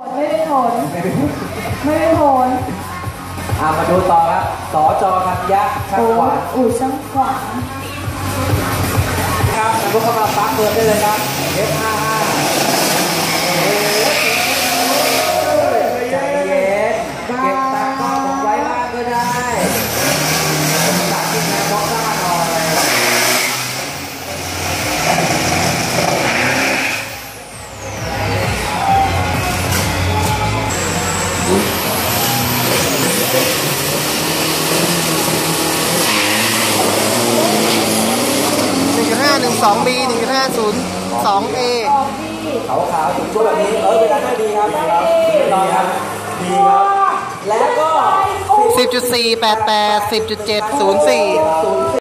ไม่ได้ผลไม่ได้ผลมาดูต่อครับสจธัญญะช่างขวานช่างขวานครับลุกเข้ามาปักเปิดได้เลยครับ F55ใจเย็นเก็บตาก้อนผมไว้บ้างก็ได้ผมตัดที่แม่บล็อกหน้าหน่อย 1.512B 1.502A ขาวๆจุดๆแบบนี้เวลาได้ดีครับดีครับแล้วก็ 10.488 10.704